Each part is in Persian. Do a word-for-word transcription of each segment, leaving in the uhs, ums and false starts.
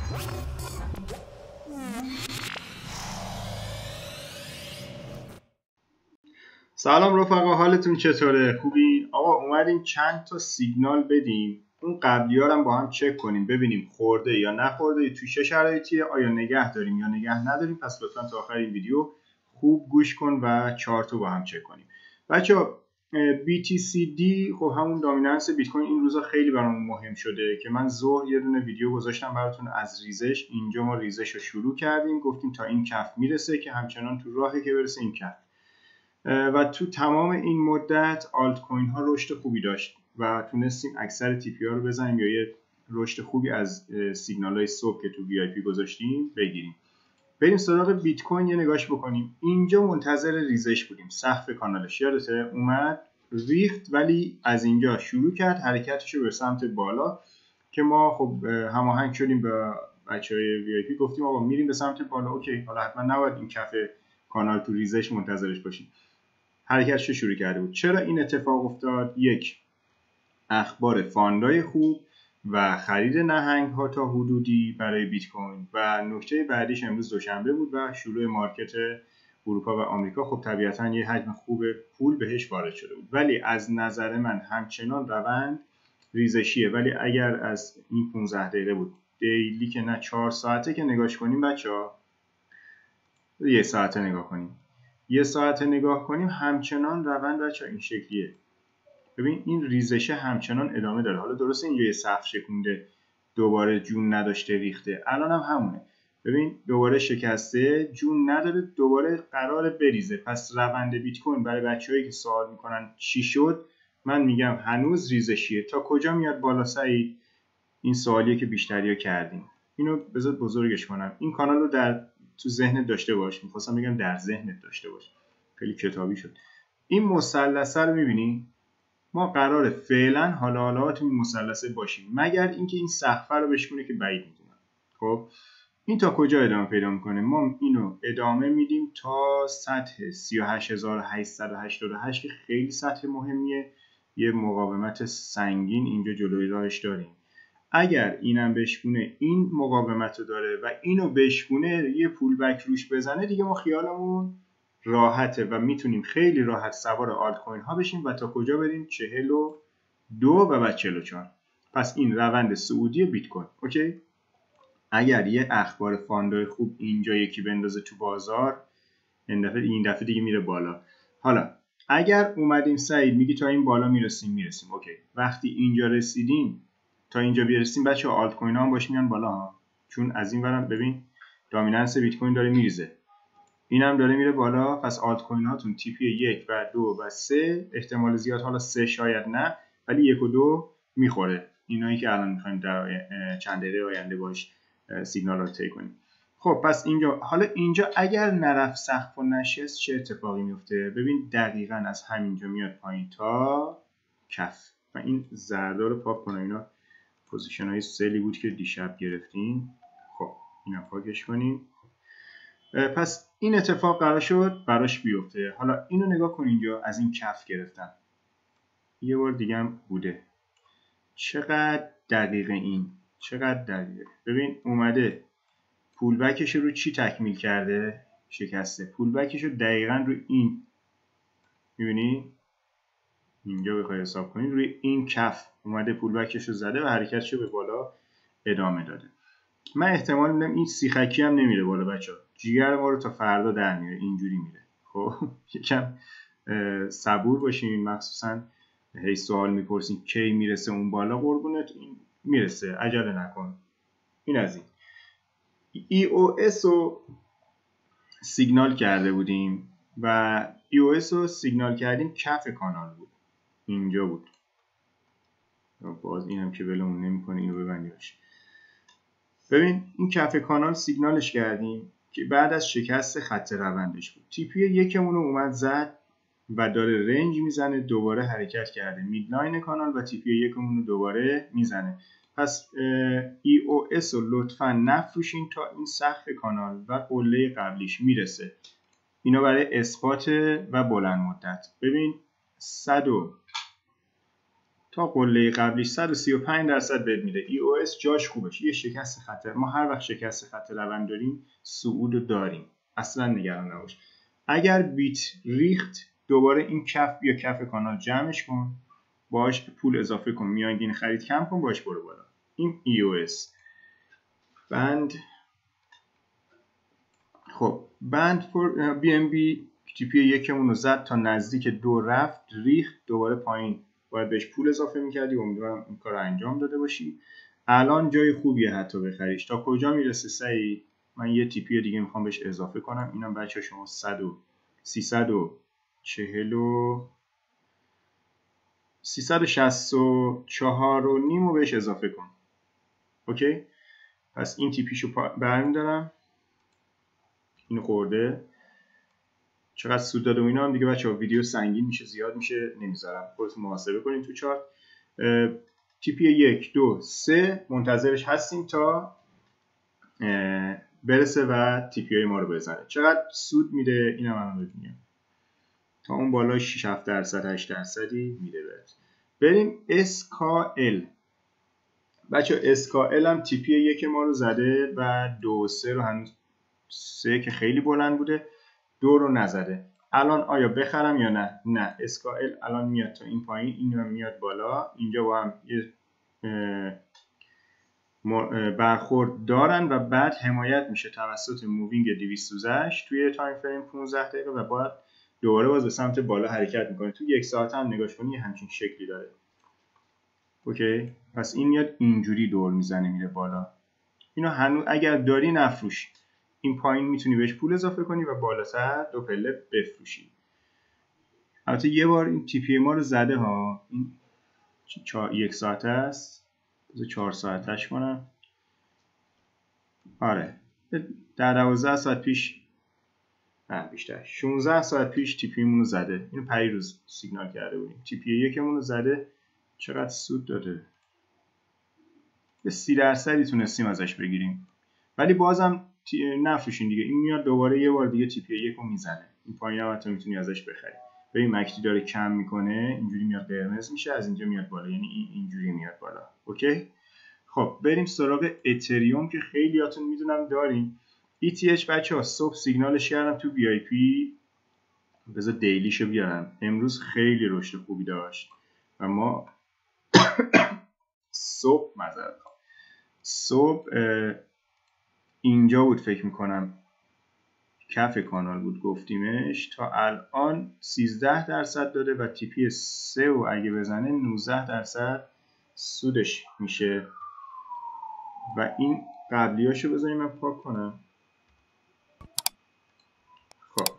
سلام رفقا، حالتون چطوره؟ خوبین؟ آقا اومدیم چند تا سیگنال بدیم، اون قبلی ها هم با هم چک کنیم ببینیم خورده یا نخورده، توی چه شرایطیه، آیا نگه داریم یا نگه نداریم. پس لطفا تا آخر این ویدیو خوب گوش کن و چارت رو با هم چک کنیم. بچه‌ها بی تی سی دی خب همون دامیننس بیت کوین این روزا خیلی برامون مهم شده که من ظهر یه دونه ویدیو گذاشتم براتون از ریزش. اینجا ما ریزش رو شروع کردیم، گفتیم تا این کف میرسه که همچنان تو راهه که برسه این کف، و تو تمام این مدت آلت کوین ها رشد خوبی داشت و تونستیم اکثر تی پی ها رو بزنیم یا یه رشد خوبی از سیگنال های صبح که تو وی آی پی گذاشتیم بگیریم. بریم سراغ بیت کوین یه نگاش بکنیم. اینجا منتظر ریزش بودیم، سقف کانالش یادته اومد ریخت، ولی از اینجا شروع کرد حرکتش رو به سمت بالا که ما خب هماهنگ شدیم با بچهای وی آی پی، گفتیم آقا میریم به سمت بالا. اوکی، حالا حتما نباید این کف کانال تو ریزش منتظرش باشیم. حرکتش رو شروع کرده بود. چرا این اتفاق افتاد؟ یک، اخبار فاندای خوب و خرید نهنگ ها تا حدودی برای بیت کوین، و نکته بعدیش امروز دوشنبه بود و شروع مارکت اروپا و آمریکا. خب طبیعتا یه حجم خوب پول بهش وارد شده بود، ولی از نظر من همچنان روند ریزشیه. ولی اگر از این پانزده دقیقه بود، دیلی که نه چهار ساعته که نگاش کنیم بچه‌ها، یه ساعته نگاه کنیم یه ساعت نگاه کنیم همچنان روند بچه این شکلیه. ببین این ریزشه همچنان ادامه داره. حالا درسته اینجا یه سقف شکونده، دوباره جون نداشته ریخته، الان هم همونه. ببین دوباره شکسته، جون نداره، دوباره قراره بریزه. پس روند بیت کوین برای بچه‌هایی که سوال میکنن چی شد، من میگم هنوز ریزشیه. تا کجا میاد بالا سعید؟ این سوالیه که بیشتریا کردیم. اینو بذار بزرگش کنم. این کانال رو در تو ذهنت داشته باش. می‌خواستم بگم در ذهنت داشته باش، خیلی کتابی شد. این مثلثه رو می‌بینی؟ ما قراره فعلا حالا حالا تو این مثلثه باشیم، مگر اینکه این سقف رو بشکونه که بعید می‌دونم. خب این تا کجا ادامه پیدا می‌کنه؟ ما اینو ادامه میدیم تا سطح سی و هشت هزار و هشتصد و هشتاد و هشت که خیلی سطح مهمیه. یه مقاومت سنگین اینجا جلوی راهش داریم. اگر اینم بشکونه، این مقاومت رو داره و اینو بشکونه، یه پول بک روش بزنه، دیگه ما خیالمون راحته و میتونیم خیلی راحت سوار آلت کوین ها بشیم و تا کجا بریم؟ چهل و دو و بعد چهل و چهار. پس این روند صعودی بیت کوین. اوکی؟ اگر یه اخبار فاندای خوب اینجا یکی بندازه تو بازار، این دفعه این دفعه دیگه میره بالا. حالا اگر اومدیم سعید میگی تا این بالا میرسیم میرسیم اوکی، وقتی اینجا رسیدیم تا اینجا برسیم بچه آلت کوین ها هم باش میان بالا ها، چون از این ورم ببین دامیننس بیت کوین داره میریزه، اینم داره میره بالا. پس آلت کوین هاتون تی پی یک و دو و سه، احتمال زیاد حالا سه شاید نه، ولی یک و دو میخوره. اینایی که الان میخوایم در چند دقیقه آینده باش سیگنال رو طی کنیم. خب پس اینجا حالا اینجا اگر نرفت سقف و نشست چه اتفاقی میفته؟ ببین دقیقاً از همینجا میاد پایین تا کف. و این زردا رو پاک کنم، اینا پوزیشن های سلی بود که دیشب گرفتیم. خب اینا پاکش کنیم. پس این اتفاق قرار شد براش بیفته. حالا اینو نگاه کن، اینجا از این کف گرفتم، یه بار دیگه هم بوده. چقدر دقیقه این، چقدر دقیقه. ببین اومده پول بکش رو چی تکمیل کرده؟ شکسته. پول بکش رو دقیقاً روی این، میبینی اینجا بخوای حساب کنید، روی این کف اومده پول بکش رو زده و حرکتش رو به بالا ادامه داده. من احتمال میدم این سیخکی هم نمیره بالا بچه ها، جیگر ما رو تا فردا در میره، اینجوری میره. خب یکم صبور باشین، مخصوصا هی سوال میپرسین کی میرسه اون بالا. قربونت این میرسه، عجله نکن. این از این ای او اس رو سیگنال کرده بودیم و ای او اس رو سیگنال کردیم کف کانال بود، اینجا بود. باز اینم که ولمون نمیکنه، اینو ببندیمش. ببین این کف کانال سیگنالش کردیم که بعد از شکست خط روندش بود. تی پی یکمون رو اومد زد و داره رنج میزنه، دوباره حرکت کرده میدلاین کانال و تی پی یکمون رو دوباره میزنه. پس ای او اس رو لطفا نفروشین تا این سقف کانال و قله قبلیش میرسه. اینا برای اثبات و بلند مدت. ببین صد تا تا قله قبلیش صد و سی و پنج درصد بهت میده. ای او اس جاش خوبش، یه شکست خط. ما هر وقت شکست خط روند داریم صعود رو داریم، اصلا نگران نباش. اگر بیت ریخت دوباره این کف بیا کف کانال جمعش کن، باش پول اضافه کن، میانگین خرید کم کن، باش برو بالا. این ای او اس بند. خب بند فور بی ام بی تی پی یکمون رو زد تا نزدیک دو رفت، ریخت دوباره پایین، باید بهش پول اضافه میکردی. امیدوارم این کار رو انجام داده باشی. الان جای خوبیه حتی بخریش. تا کجا میرسه سعید؟ من یه تی پی دیگه میخوام بهش اضافه کنم. اینم بچه شما صد و سیصد و چهل و سیصد و شصت و چهار و نیم رو بهش اضافه کن. اوکی، پس این تی پیشو برمیدارم. اینو خورده، چقدر سود داده و اینا هم دیگه بچه‌ها ویدیو سنگین میشه، زیاد میشه، نمیذارم. خودتون محاسبه کنین تو چارت. تی پی یک دو سه منتظرش هستیم تا برسه و تی پی ما رو بزنه. چقدر سود میده اینم الان ببینیم. تا اون بالا شش هفت درصد هشت درصدی میده بهت. بریم اس کا ال. بچه اس کا ال هم تی پی یک ما رو زده و دو سه رو هنوز، سه که خیلی بلند بوده، دو رو نزده. الان آیا بخرم یا نه؟ نه. اس کا ال الان میاد تا این پایین، این هم میاد بالا. اینجا با هم یه برخورد دارن و بعد حمایت میشه توسط مووینگ دویست و هشت توی تایم فریم پانزده دقیقه و بعد دوباره باز به سمت بالا حرکت میکنه. تو یک ساعت هم نگاش کنی همچین شکلی داره. اوکی، پس این میاد اینجوری دور میزنه میره بالا. اینو هنوز اگر داری نفروش. این پایین میتونی بهش پول اضافه کنی و بالاتر دو پله بفروشی. البته یه بار این تی پی ما رو زده ها. این چهار یک ساعت است. بذار چهار ساعتش کنم. آره در دوازده ساعت پیش، نه بیشتر، شانزده ساعت پیش تی پی مون رو زده. اینو پریروز سیگنال کرده بودیم. تی پی یکمون رو زده. چقدر سود داده؟ به سی درصدی تونستیم ازش بگیریم. ولی بازم نفروشین دیگه. این میاد دوباره یه بار دیگه تی پی یک رو میزنه. این پایین هم حتی میتونی ازش بخری. ببین مکتی داره کم میکنه، اینجوری میاد قرمز میشه، از اینجا میاد بالا، یعنی این اینجوری میاد بالا. اوکی. خب بریم سراغ اتریوم که خیلیاتون میدونم داریم. ای تی اچ بچه‌ها صبح سیگنالش کردم تو وی آی پی. بذار دیلیشو بیارم. امروز خیلی رشد خوبی داشت و ما صبح معذرت صبح اینجا بود فکر میکنم، کف کانال بود گفتیمش. تا الان سیزده درصد داده و تی پی سه و اگه بزنه نوزده درصد سودش میشه. و این قبلیاشو بذاریم من پاک کنم. خب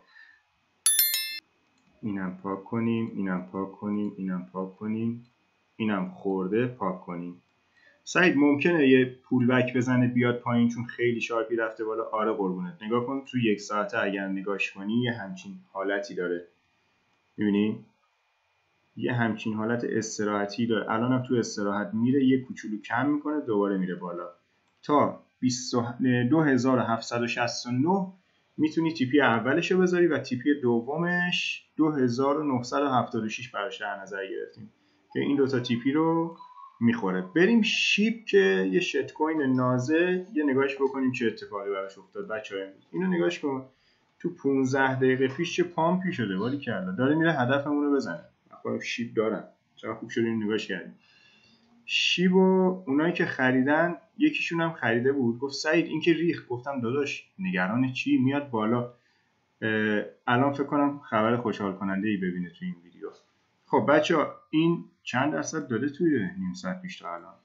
اینم پاک کنیم، اینم پاک کنیم، اینم پاک کنیم، اینم خورده پاک کنیم. سعید ممکنه یه پول بک بزنه بیاد پایین چون خیلی شارپی رفته بالا؟ آره قربونت. نگاه کن تو یک ساعته اگر نگاش کنی یه همچین حالتی داره. میبینی؟ یه همچین حالت استراحتی داره. الان هم تو استراحت میره، یه کوچولو کم میکنه دوباره میره بالا. تا دو هزار و هفتصد و شصت و نه میتونی تی پی اولشو بذاری و تی پی دومش دو هزار و نهصد و هفتاد و شش براش در نظر گرفتیم که این دوتا تی پی رو میخوره. بریم شیب که یه شت کوین نازه، یه نگاهش بکنیم چه اتفاقی براش افتاد. بچه‌ها اینو نگاهش کن. تو پانزده دقیقه پیش چه پامپی شده، ولی کلا داره میره هدفمون رو بزنه. خودم شیب دارم. چقدر خوب شد اینو نگاهش کردیم. شیب و اونایی که خریدن، یکیشون هم خریده بود، گفت سعید این که ریخ. گفتم داداش نگران چی؟ میاد بالا. الان فکر کنم خبر خوشحال کننده ای ببینه تو این ویدیو. خب بچه‌ها این چند درصد داده توی نیم ساعت پیش تا الان؟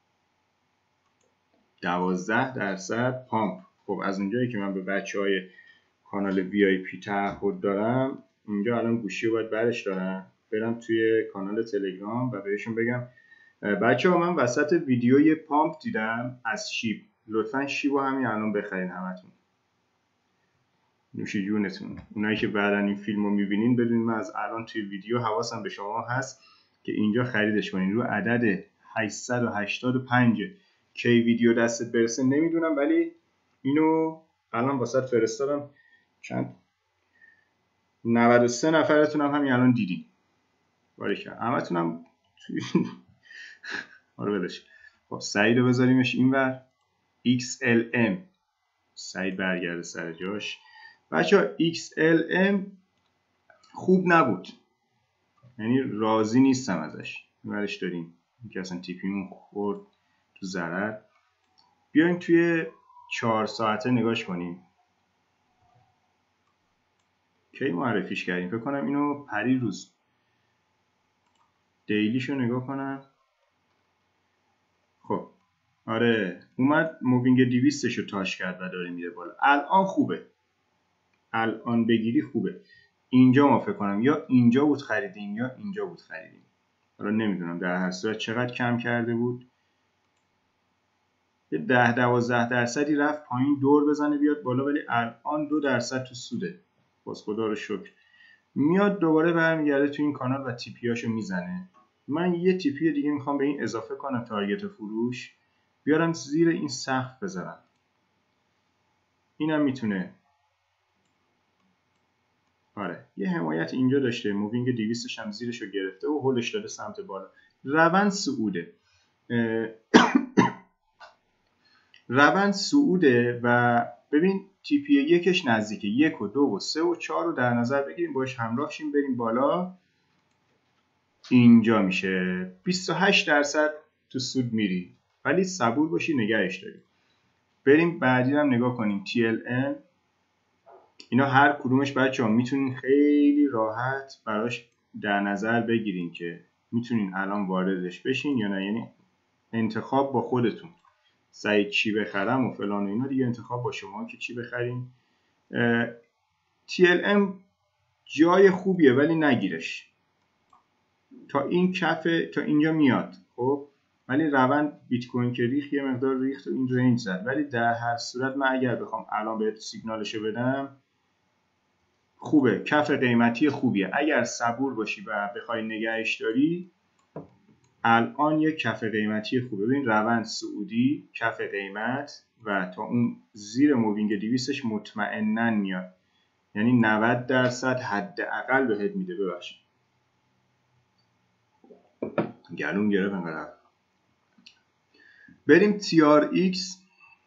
دوازده درصد پامپ. خب از اونجایی که من به بچهای کانال وی آی پی تعهد دارم، اینجا الان گوشی رو باید برش دارم برم توی کانال تلگرام و بهشون بگم بچه ها من وسط ویدیوی پامپ دیدم از شیب، لطفا شیب رو همین الان بخرین همتون. نوش جونتون. اونایی که بعدن این فیلم رو میبینین بدونین من از الان توی ویدیو حواسم به شما هست که اینجا خریدش کنین. رو عدد هشتصد و هشتاد و پنج کی ویدیو دستت برسه نمیدونم، ولی اینو الان واسط فرستادم. چند نود و سه نفرتون هم همین الان دیدین. باریکلا. همتونم آره ولش. خب سعید رو بذاریمش اینور. ایکس ال ام سعید برگرده سر جاش. بچه ها ایکس ال ام خوب نبود، یعنی راضی نیستم ازش. اینورش داریم که اصلا تیپیمون خورد تو ضرر. بیایم توی چهار ساعته نگاش کنیم. کی معرفیش کردیم؟ فکر کنم اینو پری روز دیلیشو نگاه کنم. خب آره اومد مووینگ دویستشو تاچ کرد و داره میره بالا. الان خوبه، الان بگیری خوبه. اینجا ما فکر کنم یا اینجا بود خریدیم یا اینجا بود خریدیم، حالا نمیدونم. در هر صورت چقدر کم کرده بود؟ یه ده دوازده درصدی رفت پایین دور بزنه بیاد بالا، ولی الان دو درصد تو سوده. باز خدا رو شکر. میاد دوباره برمیگرده تو این کانال و تیپیاشو میزنه. من یه تیپی دیگه میخوام به این اضافه کنم، تارگت فروش بیارم زیر این سقف بذارم. اینم میتونه آره یه حمایت اینجا داشته. مووینگ دویستش هم زیرشو گرفته و هولش داده سمت بالا. روند صعوده. روند صعوده و ببین تیپی یکش نزدیکه. یک و دو و سه و چهار رو در نظر بگیریم، باش همراه شیم بریم بالا. اینجا میشه بیست و هشت درصد تو سود میری، ولی صبور باشی نگهش داری. بریم بعدی هم نگاه کنیم. تی ال ام اینا هر کدومش بچه ها میتونین خیلی راحت براش در نظر بگیرین که میتونین الان واردش بشین یا نه. یعنی انتخاب با خودتون. سعید چی بخرم و فلان و اینا دیگه انتخاب با شما که چی بخرین. تی ال ام جای خوبیه ولی نگیرش تا این کفه، تا اینجا میاد. خب ولی روند بیت کوین که ریخت یه مقدار ریخت و این رنج زد، ولی در هر صورت من اگر بخوام الان بهت سیگنالشو بدم خوبه. کف قیمتی خوبیه. اگر صبور باشی و بخوای نگهش داری الان یک کف قیمتی خوبه. ببین روند سعودی کف قیمت و تا اون زیر مووینگ دویستش مطمئنن میاد، یعنی نود درصد حداقل بهت میده. ببخشید گلوم گرفت انقدر. بریم تی آر ایکس.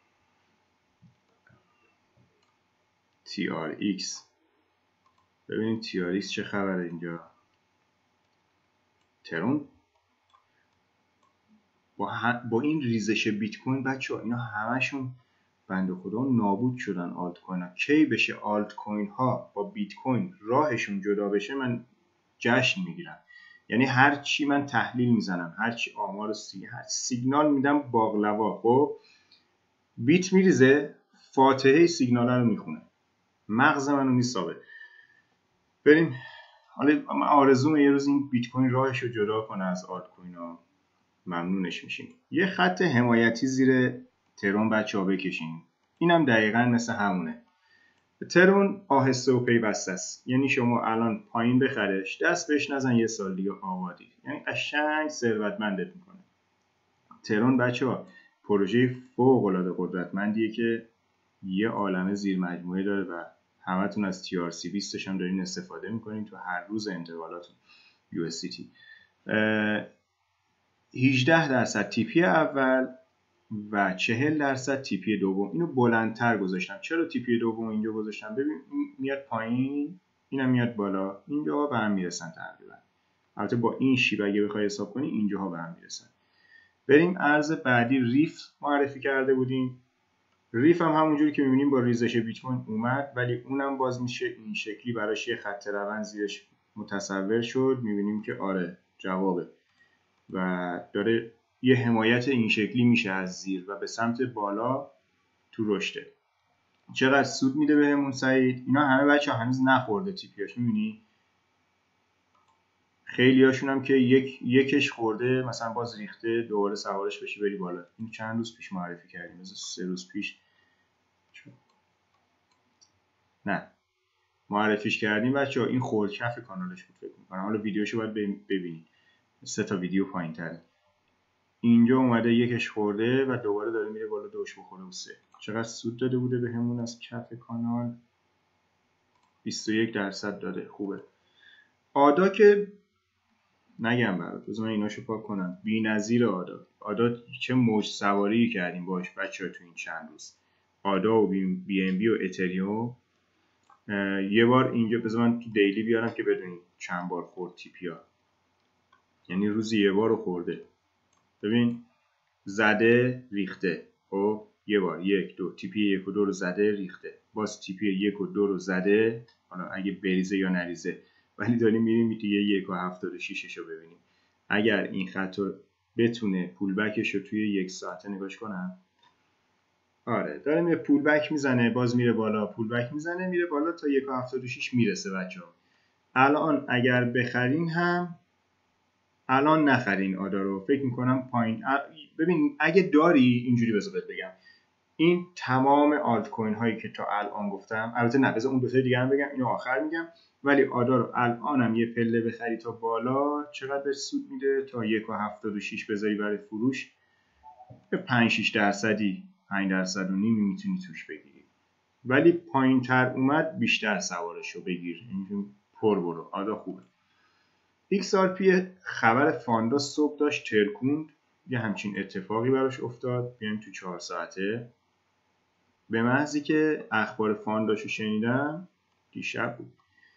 تی آر ایکس ببینیم تی آر ایکس چه خبره اینجا. ترون با, با این ریزش بیت کوین بچه ها اینا همشون بنده خدا نابود شدن. آلت کوین ها کی بشه آلت کوین ها با بیت کوین راهشون جدا بشه من جشن میگیرم. یعنی هر چی من تحلیل میزنم، هر چی آمار سی هر سیگنال میدم باقلوا. خب بیت میریزه فاتحه سیگنال رو میخونه، مغز منو میسابه. بریم حالا من آرزوم یه روز این بیت کوین راهش رو جدا کنه از آلت کوین ها، ممنونش میشیم. یه خط حمایتی زیر ترون بچه ها بکشین. اینم دقیقا مثل همونه. ترون آهسته و پیوسته است، یعنی شما الان پایین بخرش دست بهش نزن یه سال دیگه آبادی، یعنی قشنگ ثروتمندت میکنه. ترون بچه ها پروژه فوق العاده قدرتمندیه که یه عالمه زیر مجموعه داره و همتون از تی آر سی بیست هم دارین استفاده میکنین تو هر روز انتقالاتون. یو اس دی تی هجده درصد تیپی اول و چهل درصد تیپی دوم. اینو بلندتر گذاشتم. چرا تیپی دوم اینجا گذاشتم؟ ببین این میاد پایین، اینم میاد بالا، اینجا به هم میرسن تقریبا. البته با این شیب اگه بخوای حساب کنی اینجاها به هم میرسن. بریم ارز بعدی. ریف معرفی کرده بودیم. ریف هم همونجوری که میبینیم با ریزش بیت کوین اومد، ولی اونم باز میشه این شکلی براش یه خط روند زیرش متصور شد. میبینیم که آره جوابه و داره یه حمایت این شکلی میشه از زیر و به سمت بالا تو رشده. چقدر سود میده بهمون سعید؟ اینا همه بچه هنوز نخورده تیپیاش. میبینی خیلی هاشون هم که یک یکش خورده مثلا باز ریخته دوباره سوارش بشی بری بالا. این چند روز پیش معرفی کردیم، مثلا سه روز پیش نه معرفیش کردیم بچه ها. این خورد کف کانالش بود فکر میکنم. حالا ویدیوشو باید ببینید، سه تا ویدیو پایین تره. اینجا اومده یکش خورده و دوباره داره میره بالا، دوش بخوره و سه. چقدر سود داده بوده به همون از کف کانال؟ بیست و یک درصد داده. خوبه. آدا که نگم برات، بذار من ایناشو پاک کنم. بی‌نظیر آدا. آدا چه موج سواری کردیم باش بچه‌ها تو این چند روز. آدا و بی ام بی و اتریوم. یه بار اینجا بذار من تو دیلی بیارم که بدونید چند بار خورد تیپیا، یعنی روزی یه بار رو خورده. ببین زده ریخته، خب یه بار یک دو تیپی یک و دو رو زده ریخته، باز تیپی یک و دو رو زده، حالا اگه بریزه یا نریزه، ولی داریم میریم دیگه یک و هفتاد و شیشش رو ببینیم. اگر این خط رو بتونه پول بکش رو توی یک ساعته نگاش کنم، آره داره میره پول بک میزنه، باز میره بالا، پول بک میزنه میره بالا تا یک و هفتاد و شیش میرسه. بچه ها الان اگر بخرین هم الان نخرین آدا رو، فکر میکنم پایین. ببین اگه داری اینجوری بذار بهت بگم، این تمام آلت کوین هایی که تا الان گفتم، البته نه بذار اون دو تا دیگه هم بگم، اینو آخر میگم، ولی آدا رو الانم یه پله بخری تا بالا چقدر سود میده؟ تا یک و هفتاد و شیش بذاری برای فروش، به پنج شش درصدی، پنج درصد و نیم میتونی توش بگیری. ولی پایین تر اومد بیشتر سوارشو بگیر، اینجوری پر برو. آدا خوبه. ایکس آر پی خبر فاندا صبح داشت ترکوند، یه همچین اتفاقی براش افتاد. بیایم تو چهار ساعته. به محضی که اخبار فانداشو شنیدم، دیشب بود،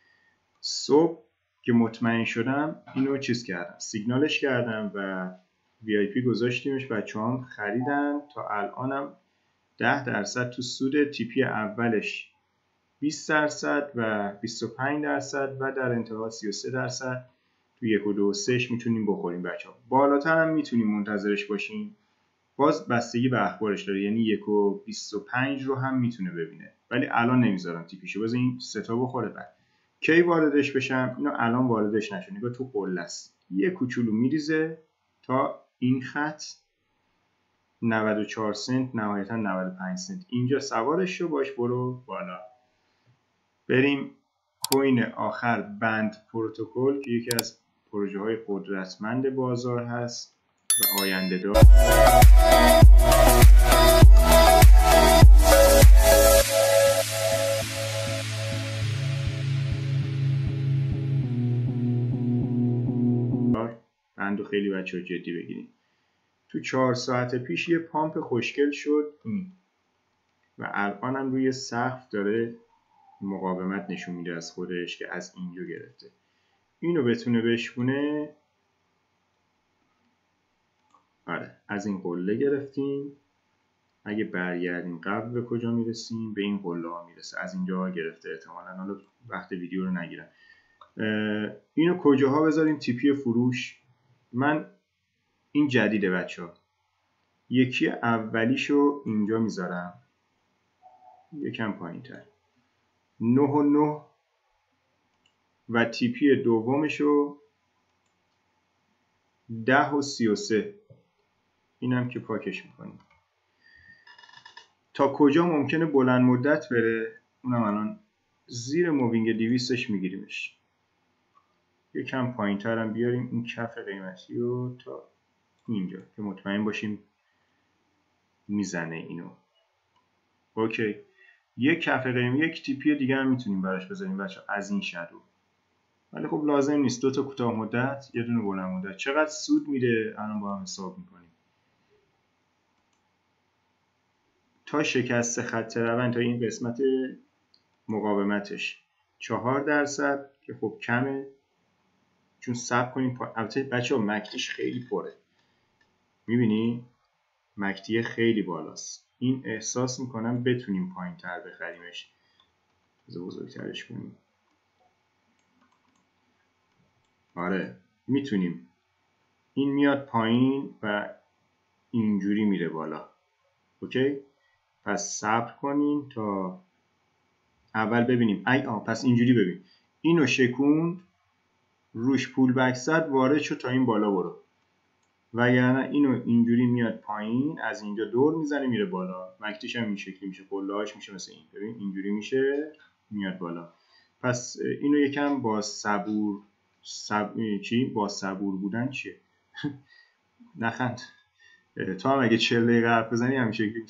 صبح که مطمئن شدم اینو چیز کردم، سیگنالش کردم و وی آی پی گذاشتیمش، بچه هم خریدن. تا الانم ده درصد تو سود، تیپی اولش بیست درصد و بیست و پنج درصد و در انتها سی و سه درصد تو یک و دو و سهش میتونیم بخوریم بچه ها. بالاتر هم میتونیم منتظرش باشیم، باز بستگی به اخبارش داره، یعنی یک و بیست و پنج رو هم میتونه ببینه، ولی الان نمیذارم تیپیشو، باز این ستا بخوره. بعد کی واردش بشم؟ اینو الان واردش نشو، نگاه تو قله است، یه کوچولو میریزه تا این خط نود و چهار سنت، نهایتا نود و پنج سنت، اینجا سوارش رو باش برو بالا. بریم کوین آخر، بند پروتکل، که یکی از پروژه های قدرتمند بازار هست و آینده دار. بندو خیلی بچه ها جدی بگیریم. تو چهار ساعت پیش یه پامپ خوشگل شد این و الان هم روی سقف داره مقاومت نشون میده از خودش که از اینجا گرفته. اینو بتونه بشکونه، آره از این قله گرفتیم. اگه برگردیم قبل به کجا میرسیم؟ به این قله ها میرسه، از اینجا گرفته احتمالاً، حالا وقت ویدیو رو نگیرم. اینو کجاها بذاریم تیپی فروش؟ من این جدیده بچه ها، یکی اولیشو اینجا میذارم یکم پایین تر، نه و نه، و تیپی دومشو ده و سی و سه، اینم که پاکش میکنیم. تا کجا ممکنه بلند مدت بره؟ اونم الان زیر مووینگ دویستش میگیریمش. یکم پایین تر هم بیاریم این کف قیمتی رو تا اینجا که مطمئن باشیم میزنه اینو. اوکی، یک کف قیمتی، یک تیپی دیگه هم میتونیم براش بذاریم بچه از این شادو، ولی خب لازم نیست. دو تا کوتاه مدت، یه دونه بلند مدت. چقدر سود میده الان با هم حساب میکنیم. تا شکست خط روند، تا این قسمت مقاومتش چهار درصد که خب کمه، چون ساب کنیم. البته بچه ها مکتیش خیلی پره، میبینی مکتی خیلی بالاست. این احساس میکنم بتونیم پایین تر بخریمش. بذار بزرگترش کنیم. آره میتونیم. این میاد پایین و اینجوری میره بالا. اوکی، پس صبر کنین تا اول ببینیم. ای آه پس اینجوری ببین، اینو شکوند، روش پول بک زد، وارد شد تا این بالا برو، وگرنه اینو اینجوری میاد پایین، از اینجا دور میزنه میره بالا. مکتیش هم این شکلی میشه، قله‌هاش میشه مثل این. ببین اینجوری میشه میاد بالا. پس اینو یکم با صبور صب... چی با صبور بودن چیه؟ نخند. تو هم اگه چهل دقیقه حرف بزنی همین شکلی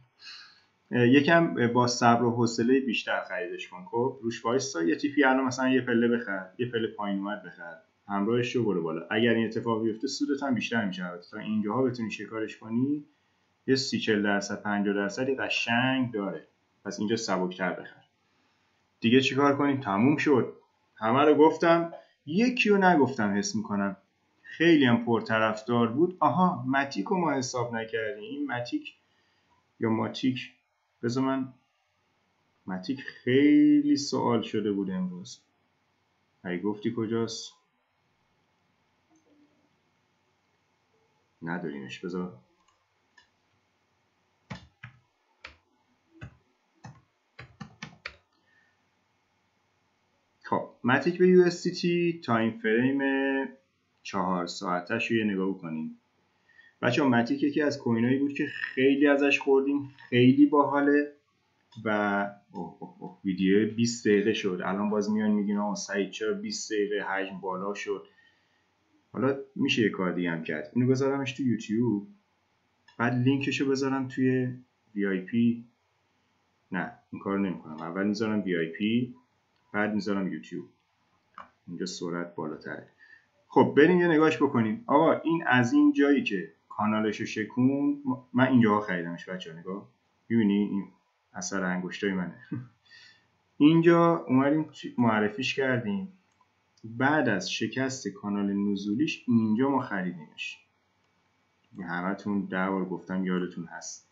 یکم با صبر و حوصله بیشتر خریدش کن. خب روش وایسا، یه تیپی الان مثلا یه پله بخر، یه پله پایین اومد بخر، همراهش رو برو بالا. اگر این اتفاق بیفته سودت هم بیشتر میشه. تا اینجاها بتونی شکارش کنی یه سی چهل درصد پنجاه درصدی قشنگ داره. پس اینجا سبکتر بخر. دیگه چیکار کنیم؟ تموم شد. همه رو گفتم، یکی رو نگفتم حس میکنم خیلی هم پرطرفدار بود. آها متیک رو ما حساب نکردیم. این متیک یا ماتیک، بذار من متیک خیلی سوال شده بود امروز. ای گفتی کجاست؟ نداریمش. بذار خب متیک به یو اس دی تی تایم فریم چهار ساعتش رو یه نگاه کنیم. بچه ها متیک یکی از کوینایی بود که خیلی ازش خوردیم، خیلی باحاله و اوه اوه اوه ویدیو بیست دقیقه شد. الان باز میان میگین آقا سعید چرا بیست دقیقه حجم بالا شد؟ حالا میشه یه کار دیگه هم کرد. اینو بذارمش تو یوتیوب، بعد لینکشو بذارم توی وی آی پی. نه این کارو نمیکنم. اول میذارم وی آی پی، بعد میذارم یوتیوب. اینجا سرعت بالاتره. خب بریم یه نگاهش بکنیم. آقا این از این جایی که کانالشو شکون، من اینجاها خریدمش بچه‌ها. نگاه می‌بینی این اثر انگشتای منه. اینجا اومدیم معرفیش کردیم. بعد از شکست کانال نزولیش اینجا ما خریدیمش. همتون ده بار گفتم یادتون هست.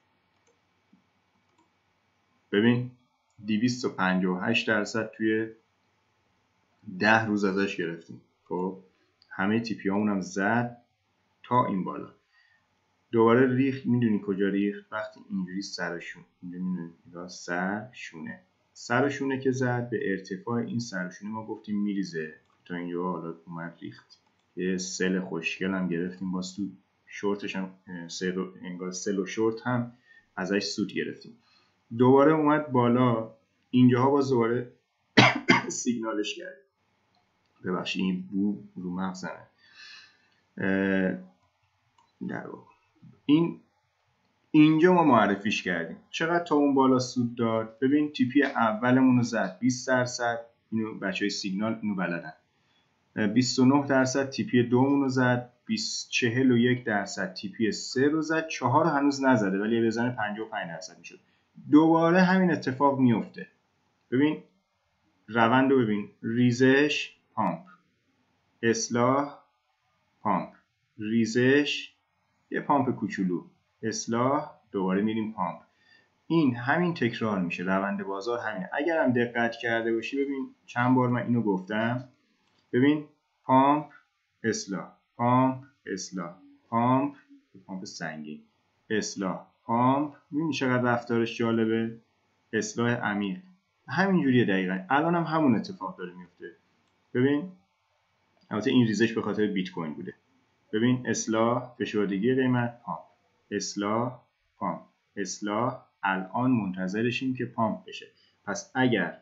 ببین دویست و پنجاه و هشت درصد توی ده روز ازش گرفتیم. خب همه تیپی هامون هم زد تا این بالا. دوباره ریخت. میدونی کجا ریخت؟ وقتی اینجوری سرشون، اینجا میدونی سر شونه سر شونه که زد به ارتفاع این سر شونه ما گفتیم میریزه تا اینجا. حالا اومد ریخت. یه سل خوشگل هم گرفتیم باز تو شورتش هم سل و انگار سل و شورت هم ازش سود گرفتیم. دوباره اومد بالا. اینجاها باز دوباره سیگنالش کرد. ببخشید این بو رو مغزمه. در واقع این اینجا ما معرفیش کردیم. چقدر تا اون بالا سود داد؟ ببین تیپی اولمون رو زد بیست درصد. اینو بچهای سیگنال اینو بلدن. بیست و نه درصد تیپی دومون رو زد. چهل و یک درصد تیپی سه رو زد. چهار هنوز نزده ولی بزنه پنجاه و پنج درصد میشد. دوباره همین اتفاق میفته. ببین روند رو ببین. ریزش پامپ، اصلاح پامپ، ریزش یه پامپ کوچولو، اصلاح، دوباره میریم پامپ. این همین تکرار میشه. روند بازار همینه. اگر هم دقت کرده باشی ببین چند بار من اینو گفتم. ببین پامپ اصلاح، پامپ اصلاح، پامپ پامپ سنگین، اصلاح، پامپ. ببین چقدر رفتارش جالبه. اصلاح عمیق. همین جوریه دقیقاً. الان هم همون اتفاق داره میفته. ببین البته این ریزش به خاطر بیت کوین بوده. ببین اصلاح، فشردگی قیمت، پامپ، اصلاح، پامپ، اصلاح. الان منتظرشیم که پامپ بشه. پس اگر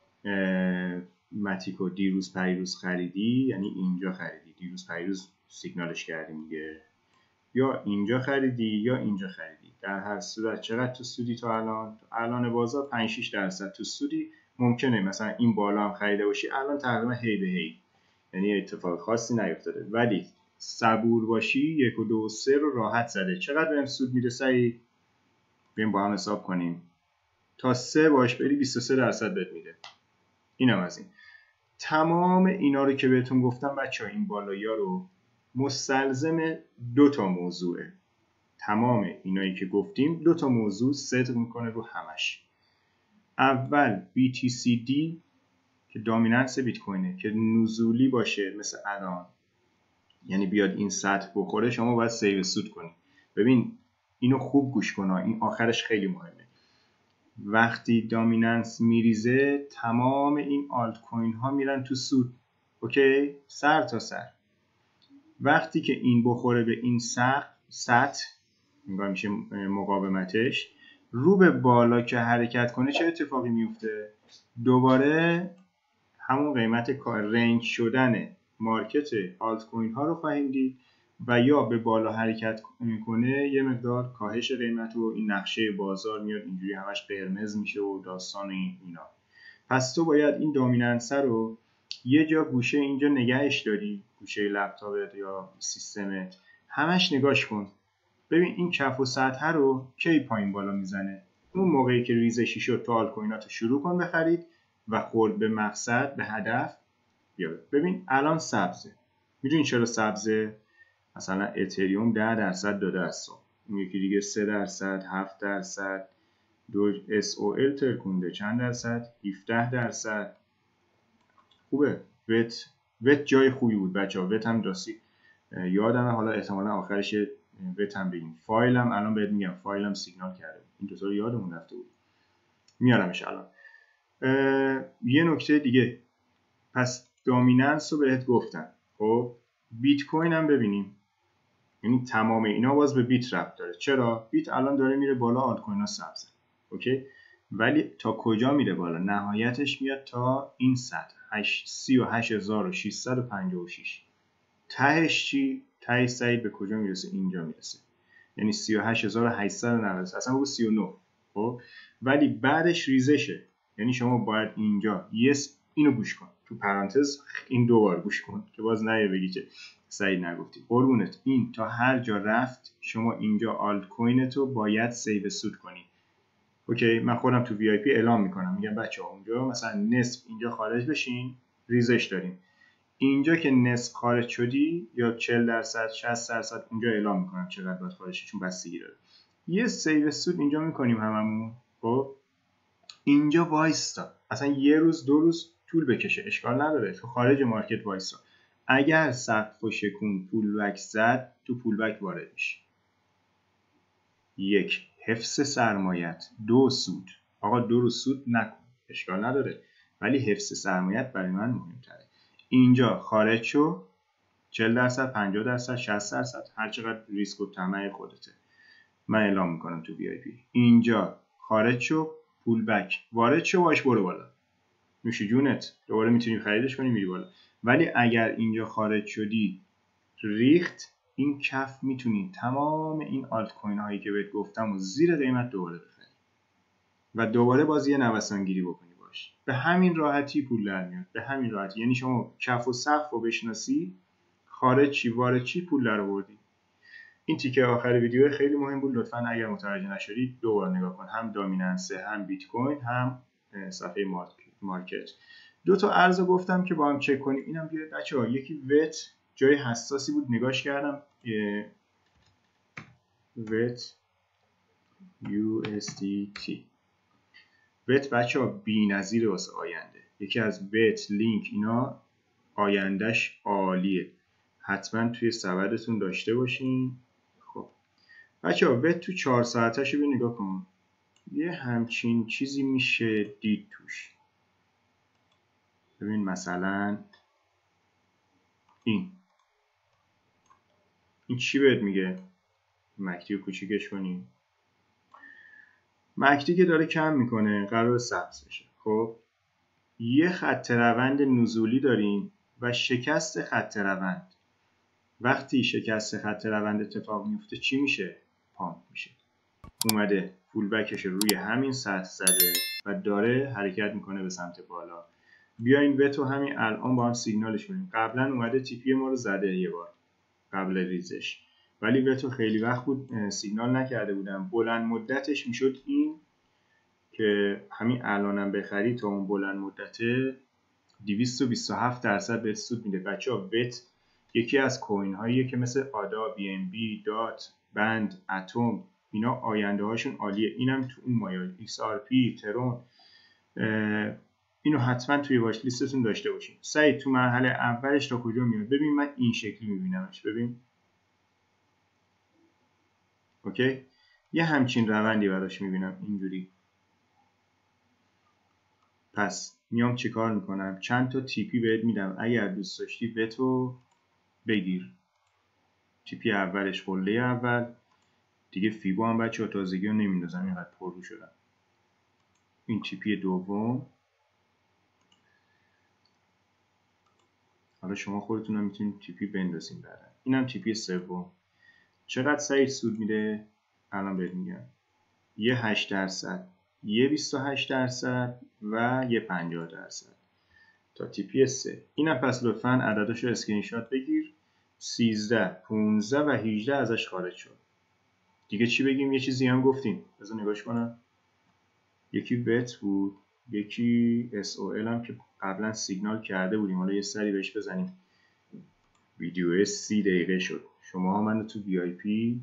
متیکو دیروز پریروز خریدی، یعنی اینجا خریدی، دیروز پریروز سیگنالش کردیم دیگه، یا اینجا خریدی یا اینجا خریدی، در هر صورت چقدر تو سودی تا الان؟ تو الان بازار پنج شش درصد تو سودی. ممکنه مثلا این بالا هم خریده باشی الان تقریبا هی به هی، یعنی اتفاق خاصی نیفتاده، ولی صبور باشی یک و دو و سه رو راحت زده. چقدر بهم سود میده سعید؟ بریم با هم حساب کنیم. تا سه باش بری بیست و سه درصد بهت میده. اینم از این. تمام اینا رو که بهتون گفتم بچه ها، این بالایی‌ها رو مستلزم دو تا موضوعه. تمام اینایی که گفتیم دو تا موضوع صدق میکنه رو همش. اول بی تی سی دی که دامیننس بیت کوینه که نزولی باشه مثل الان، یعنی بیاد این سطح بخوره، شما باید سیو سود کنی. ببین اینو خوب گوش کن، این آخرش خیلی مهمه. وقتی دامیننس میریزه تمام این آلت کوین ها میرن تو سود. اوکی؟ سر تا سر. وقتی که این بخوره به این سقف سطح، انگار میشه مقاومتش، رو به بالا که حرکت کنه چه اتفاقی میفته؟ دوباره همون قیمت رنج شدن مارکت آلت کوین ها رو خواهیم دید و یا به بالا حرکت کنه یه مقدار کاهش قیمت و این نقشه بازار میاد اینجوری همش قرمز میشه و داستان این اینا. پس تو باید این دامیننس رو یه جا گوشه اینجا نگهش داری، گوشه لپتاپت یا سیستمت، همش نگاش کن ببین این کف و سطح رو کی پایین بالا میزنه. اون موقعی که ریزشی شد تو آلت کویناتو شروع کن بخرید و خورد به مقصد به هدف بیاد. ببین الان سبزه، میدونی چرا سبزه؟ مثلا اتریوم ده درصد داده است، اون یکی دیگه سه درصد، هفت درصد، دو اس او ال ترکونده چند درصد؟ هفده درصد. خوبه. وت وت جای خوبی بود بچه‌ها، وت هم داسی یادمه، حالا احتمالا آخرش وت هم بگیم. فایلم الان بهت میگم، فایلم سیگنال کرده، این دو تا رو یادمون رفته بود، میارمش الان. یه نکته دیگه، پس دامیننس رو بهت گفتم. خب بیت کوین هم ببینیم، یعنی تمام اینا باز به بیت ربط داره. چرا؟ بیت الان داره میره بالا، آلت کوین ها سبزه، اوکی؟ ولی تا کجا میره بالا؟ نهایتش میاد تا این سطح سی و هشت هزار و ششصد و پنجاه و شش. تهش چی؟ تهش سعید به کجا میرسه؟ اینجا میرسه، یعنی سی و هشت هزار و هشتصد و نود، اصلا بگو سی و نه. خب ولی بعدش ریزشه، یعنی شما باید اینجا یس اینو گوش کن، تو پرانتز این دو بار گوش کن که باز نه بگی که سعید نگفتی. قربونت، این تا هر جا رفت شما اینجا آلت کوینتو باید سیو سود کنی. اوکی، من خودم تو وی آی پی اعلام میکنم، میگم بچه‌ها اونجا مثلا نصف اینجا خارج بشین، ریزش داریم. اینجا که نصف خارج شدی یا چهل درصد شصت درصد اونجا اعلام میکنم چقدر باید خارج شی، چون بستگی داره. یه سیو سود اینجا میکنیم هممون. خب اینجا وایستا، اصلا یه روز دو روز طول بکشه اشکال نداره، تو خارج مارکت وایستا. اگر سقف و شکون پول بک زد، تو پول بک وارد میشی. یک، حفظ سرمایت. دو، سود. آقا دو روز سود نکن اشکال نداره، ولی حفظ سرمایت برای من مهمتره. اینجا خارج شو، چهل درصد، پنجاه درصد، شصت درصد، هر چقدر ریسک و طمع خودته. من اعلام میکنم تو وی آی پی. اینجا خارج شو، پول بک وارد شو، باش برو بالا، نوش جونت، دوباره میتونی خریدش کنی میری بالا. ولی اگر اینجا خارج شدی ریخت، این کف میتونی تمام این آلت کوین هایی که بهت گفتم و زیر قیمت دوباره بخری و دوباره باز یه نوسان گیری بکنی باش. به همین راحتی پول در میاد، به همین راحتی. یعنی شما کف و سقف رو بشناسی، خارج چی وارد چی پول در آوردی. این تیکه آخر ویدیو خیلی مهم بود، لطفاً اگر متوجه نشدید دوباره نگاه کن، هم دامیننس، هم بیت کوین، هم صفحه مارکت. دو تا ارز گفتم که با هم چک کنیم. اینم بیاد بچه‌ها، یکی وت جای حساسی بود نگاش کردم، وت یو اس دی تی. وت بچه‌ها بی‌نظیره واسه آینده، یکی از وت لینک اینا آیندهش عالیه، حتما توی سبدتون داشته باشین. خب بچه‌ها وت تو چهار ساعتش رو نگاه کن، یه همچین چیزی میشه دید توش. ببین مثلا این این چی بهت میگه؟ مکتی رو کوچیکش کنیم، مکتی که داره کم میکنه قرار سبز بشه. خب یه خط روند نزولی داریم و شکست خط روند. وقتی شکست خط روند اتفاق میفته چی میشه؟ پامپ میشه. اومده پول بکش روی همین سطح زده و داره حرکت میکنه به سمت بالا. بیاین وتو همین الان با هم سیگنالش کنیم. قبلا اومده تیپی ما رو زده یه بار قبل ریزش، ولی وتو خیلی وقت بود سیگنال نکرده بودم. بلند مدتش میشد این که همین الانم بخری تا اون بلند مدته دویست و بیست و هفت درصد بهت سود میده. بچه‌ها وت یکی از کوین هاییه که مثل آدا، بی ام بی، دات، بند، اتم، اینا آینده هاشون عالیه. اینم تو اون مایه ایکس آر پی، ترون، اینو حتما توی واچ لیستتون داشته باشین. سعید تو مرحله اولش تا کجا میاد؟ ببین من این شکلی میبینمش، ببین اوکی، یه همچین روندی براش میبینم اینجوری. پس میام چی کار میکنم؟ چند تا تیپی بهت میدم، اگر دوست داشتی وتو بگیر. تیپی اولش قله اول دیگه، فیبو هم بچه ها تازگی رو نمیندازم اینقدر پررو شدم. این تیپی دوم، حالا شما خودتون هم میتونید تیپی بندازین بعدن. اینم تیپی سوم. چقدر سعید سود میده؟ الان بهت میگم. یه هشت درصد، یه بیست و هشت درصد و یه پنجاه درصد. تا تی پی سه. اینم پس لطفاً عدداشو اسکرین شات بگیر. سیزده، پانزده و هجده ازش خارج شد. دیگه چی بگیم؟ یه چیزی هم گفتیم. بذار نگاش کنم. یکی بت بود، یکی اس او ال هم که قبلا سیگنال کرده بودیم. حالا یه سری بهش بزنیم. ویدیو سی دقیقه شد. شما هم منو تو وی آی پی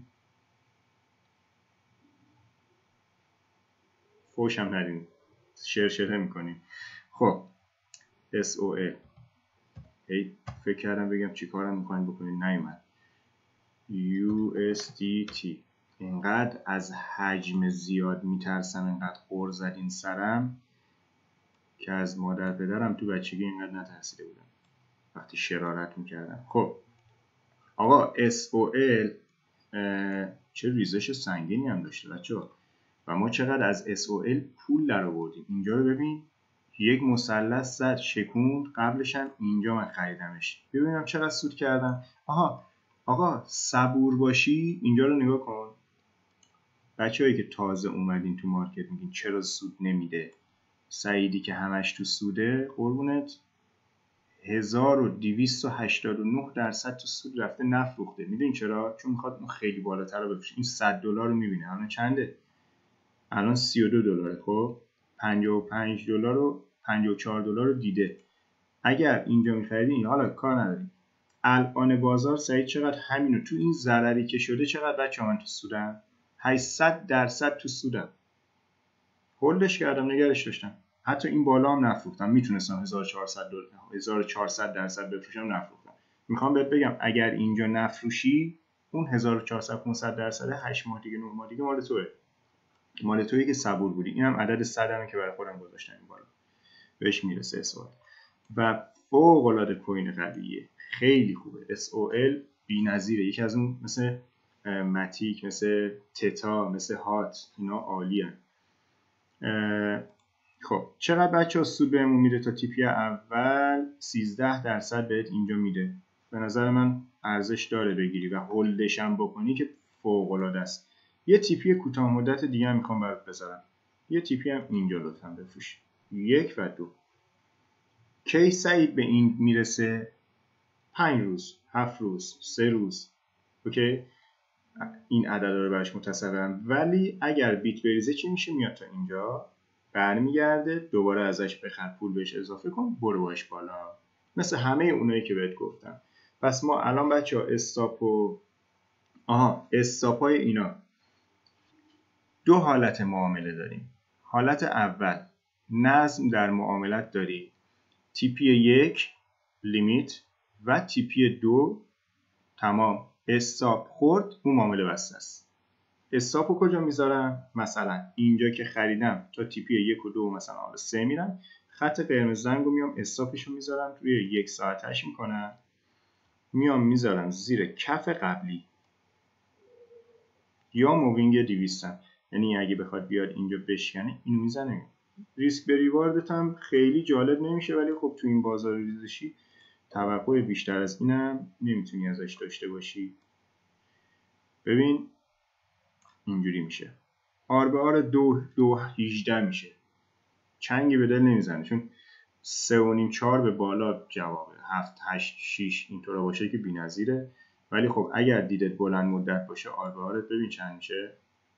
فوش هم ندین، شیر شیر میکنیم. خب اس او ال هی فکر کردم بگم چی کارم میخواین بکنین، نیومد. یو اس دی تی اینقدر از حجم زیاد میترسم، اینقدر غر زدین سرم که از مادر پدرم تو بچگی اینقدر نترسیده بودم وقتی شرارت میکردم. خب آقا اس او ال چه ریزش سنگینی هم داشته بچه‌ها و ما چقدر از اس او ال پول در آوردیم. اینجا رو ببین، یک مثلث زد شکوند، قبلش هم اینجا من خریدمش. ببینم چقدر سود کردم. آها آقا صبور باشی. اینجا رو نگاه کن. بچه‌هایی که تازه اومدین تو مارکت میگین چرا سود نمیده، سعیدی که همش تو سوده، قربونت هزار و دویست و هشتاد و نه درصد تو سود رفته نفروخته. میدونین چرا؟ چون میخواد اون خیلی بالاتر رو بفروشه. این صد دلار رو میبینه الان چنده؟ الان سی و دو دلاره. خب پنجاه و پنج دلار و پنجاه و چهار دلار رو دیده. اگر اینجا می‌خریدین، حالا کار نداریم، الان بازار سعید چقدر همینو تو این ضرری که شده چقدر بچه‌ها من تو سودم؟ هشتصد درصد تو سودم. هولدش کردم، نگرش داشتم. حتی این بالا هم نفروختم. میتونستم هزار و چهارصد دلار هزار و چهارصد درصد بفروشم، نفروختم. میخوام بهت بگم اگر اینجا نفروشی، اون هزار و چهارصد پانصد درصد هشت ماه دیگه نه ماه دیگه مال توئه. مال تویی که صبور بودی. اینم عدد صدمه که برای خودم گذاشتم این بالا. بهش میرسه اس او ال و فوق العاده کوین قویه، خیلی خوبه. اس او ال بی‌نظیره. یکی از اون مثل ماتیک، مثل تتا، مثل هات، اینا عالیه. خب چقدر بچه‌ها سود بهمون میده؟ تا تیپی اول سیزده درصد بهت اینجا میده. به نظر من ارزش داره بگیری و هولدش هم بکنی که فوق العاده است. یه تیپی کوتاه مدت دیگه هم میخوام برات بذارم. یه تیپی هم اینجا لطفا بفروش. یک و دو. کی سعید به این میرسه؟ پنج روز، هفت روز، سه روز. اوکی؟ این عدد رو براش متصورم. ولی اگر بیت بریزه چی میشه؟ میاد تا اینجا، برمیگرده، دوباره ازش بخر، پول بهش اضافه کن، برو باش بالا. مثل همه اونایی که بهت گفتم. پس ما الان بچه ها استاپ و آها استاپای اینا دو حالت معامله داریم. حالت اول نظم در معاملت داری. تیپی یک لیمیت و تیپی دو تمام. استاپ خورد اون معامله بسته است. استاپو کجا میذارم؟ مثلا اینجا که خریدم تا تیپی یک و دو مثلا حالا سه میرم، خط قرمز رنگو میام استاپشو میذارم روی یک ساعتش میکنم، میام میذارم زیر کف قبلی یا مووینگ دویستم. یعنی اگه بخواد بیاد اینجا بشکنه اینو میزنه. ریسک به ریواردت هم خیلی جالب نمیشه، ولی خب تو این بازار ریزشی توقع بیشتر از اینم نمیتونی ازش داشته باشی. ببین اینجوری میشه. آر به آر دو دو هیجده میشه. چنگی به دل نمیزنه، چون سه و نیم چهار به بالا جوابه. هفت هشت شیش اینطورا باشه که بی‌نظیره. ولی خب اگر دیدت بلند مدت باشه، آر به آرت ببین چند میشه.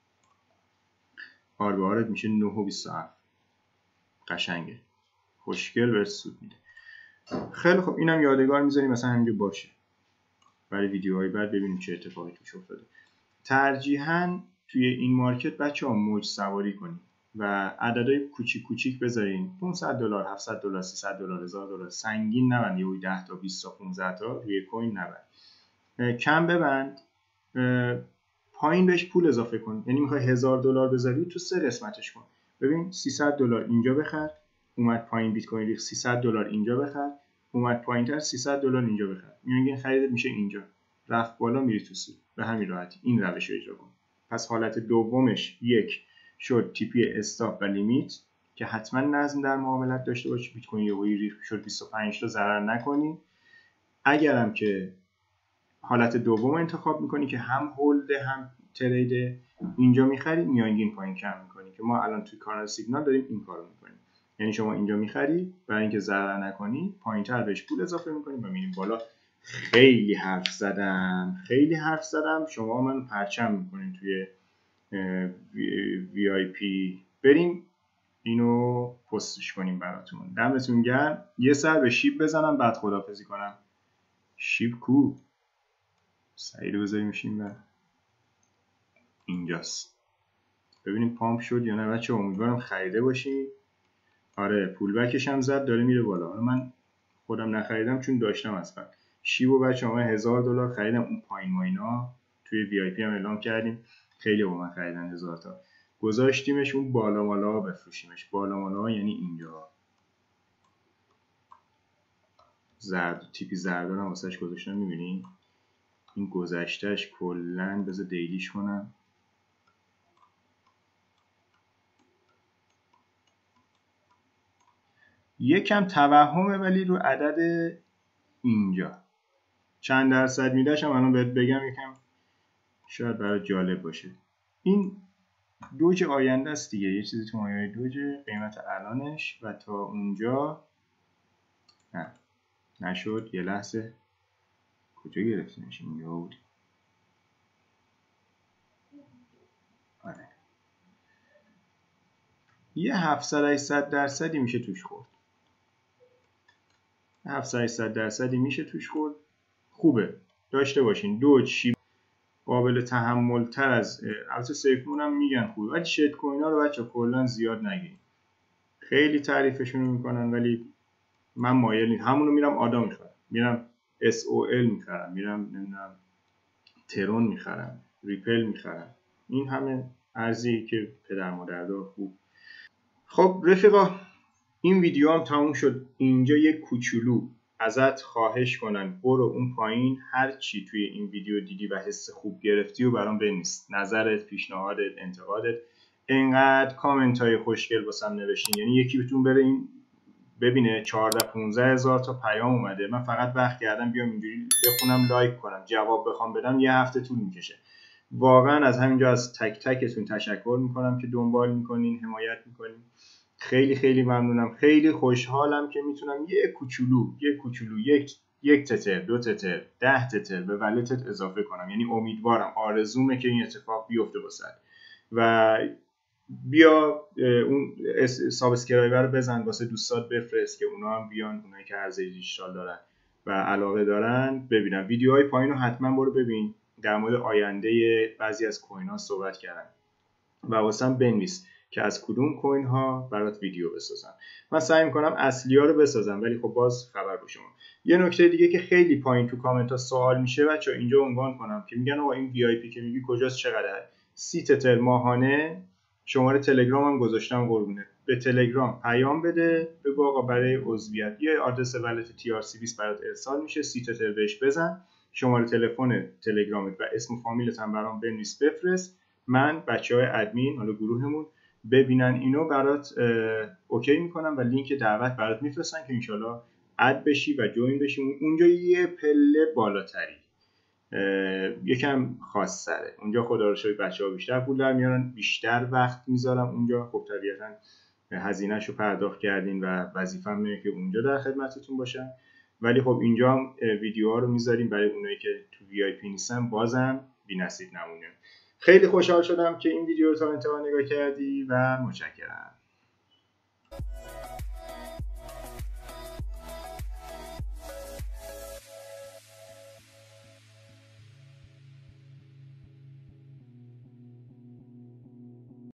آر به آرت میشه نه و بیست و هفت. قشنگه، خوشگل بهت سود میده. خیلی خب اینم یادگار میذاریم مثلا همینجا باشه برای ویدیوهای بعد ببینیم چه اتفاقی توش افتاده. ترجیحاً توی این مارکت بچه‌ها موج سواری کنید و عددهای کوچیک کوچیک بذارین. پانصد دلار، هفتصد دلار، سیصد دلار، هزار دلار. سنگین نبند، یهو ده تا بیست تا پانزده تا روی کوین نبند. کم ببند، پایین بهش پول اضافه کن. یعنی میخوای هزار دلار بذاری، تو سه قسمتش کن. ببین سیصد دلار اینجا بخر، اومد پایین بیت کوین ریخت، سیصد دلار اینجا بخر، اومد پایینتر، سیصد دلار اینجا بخر. میانگین خریدت میشه اینجا، رفت بالا میری تو سود. به همین راحتی این روش رو اجرا کن. پس حالت دومش یک شد تیپی استاپ و لیمیت که حتما نظم در معاملت داشته باشی. بیت کوین یهویی ریخت شد بیست و پنج تا، ضرر نکنی. اگرم که حالت دوم انتخاب میکنی که هم هولد هم ترید، اینجا میخری میانگین پایین کم میکنی که ما الان توی کانال سیگنال داریم این کارو میکنیم. یعنی شما اینجا میخری برای اینکه ضرر نکنی، پایینتر بهش پول اضافه میکنی و میریم بالا. خیلی حرف زدم خیلی حرف زدم شما من پرچم میکنین توی وی آی پی. بریم اینو پستش کنیم براتون. دمتون گرم. یه سر به شیب بزنم بعد خداحافظی کنم. شیب کو؟ سعید بذاریم شیم و اینجاست. ببینیم پامپ شد یا نه بچه. امیدوارم خریده باشین. آره پول بکش هم زد داره میره بالا. حالا من خودم نخریدم چون داشتم اصلا. شیبو بچه همه هزار دلار خریدم. اون پایین ما اینا توی وی آی پی هم اعلام کردیم. خیلی با من خریدن هزار تا. گذاشتیمش اون بالا مالا بفروشیمش. بالا مالا یعنی اینجا. زرد تیپی زردارم واسهش گذاشتم. میبینین این گذشتهش کلن. بذار دیلیش کنم. یکم توهمه ولی رو عدد اینجا چند درصد میدهشم الان بهت بگم. یکم شاید برای جالب باشه. این دوج آینده است دیگه. یه چیزی تو مایه دوج قیمت الانش و تا اونجا نه نشد. یه لحظه کجا گرفتیمش؟ اینجا بود. آره یه هفتصد هشتصد درصدی میشه توش خورد. هفتصد هشتصد درصدی میشه توش خورد. خوبه داشته باشین. دوج شیب قابل تحمل تر از البته سیفمون هم میگن خوبه ولی شیت کوین ها رو بچه کلا زیاد نگیرین. خیلی تعریفشون میکنن ولی من مایل نیستم. همونو میرم آدا میخرم. میرم اس او ال میخرم. میرم نمیدونم ترون میخرم. ریپل میخرم. این همه ارزی که پدر مادرها خوب. خب رفیقا این ویدیو هم تموم شد. اینجا یک کوچولو ازت خواهش کنن برو اون پایین هر چی توی این ویدیو دیدی و حس خوب گرفتی و برام بنویس. نظرت، پیشنهادت، انتقادت. انقدر کامنت های خوشگل واسم نوشتین. یعنی یکی بتون بره این ببینه چهارده پانزده هزار تا پیام اومده. من فقط وقت کردم بیام اینجوری بخونم لایک کنم جواب بخوام بدم یه هفته طول میکشه. واقعا از همینجا از تک تکتون تشکر میکنم که دنبال میکنین، حمایت میکنین. خیلی خیلی ممنونم. خیلی خوشحالم که میتونم یک کوچولو یک کوچولو یک یک تتر دو تتر ده تتر به ولتت اضافه کنم. یعنی امیدوارم آرزومه که این اتفاق بیفته واسه و بیا اون سابسکرایبر رو بزن واسه دوستات بفرست که اونا هم بیان. اونایی که ارزش دیجیتال دارن و علاقه دارن ببینن. ویدیوهای پایین رو حتما برو ببین. در مورد آینده بعضی از کوین ها صحبت کردم و واسم بنویس که از کدوم کوین ها برات ویدیو بسازم. من سعی میکنم اصلی ها رو بسازم ولی خب باز خبر با شما. یه نکته دیگه که خیلی پایین تو کامنت ها سوال میشه بچا اینجا عنوان کنم که میگن آقا این وی آی پی که میگی کجاست چقدره؟ سی تتر ماهانه. شماره تلگرام هم گذاشتم قربونه. به تلگرام پیام بده بگو آقا برای عضویت یه آدرس ولت تی آر سی بیست برات ارسال میشه. سی تتر بهش بزن. شماره تلفن تلگرامت و اسم و فامیلت هم برام بنویس بفرست. من بچهای ادمین حالا گروهمون ببینن اینو برات اوکی میکنم و لینک دعوت برات میفرستن که انشالله اد بشی و جوین بشی. اونجا یه پله بالاتری یکم خاص سره. اونجا خدا رو شکر بچه‌ها بیشتر پول در میارن. بیشتر وقت میذارم اونجا. خب طبیعتاً هزینه‌شو پرداخت کردین و وظیفه‌م اینه که اونجا در خدمتتون باشم. ولی خب اینجا هم ویدیوها رو میذاریم برای اونایی که تو وی آی پی نیستن بازم بی‌نصیب نمونه. خیلی خوشحال شدم که این ویدیو رو تا انتها نگاه کردی و متشکرم.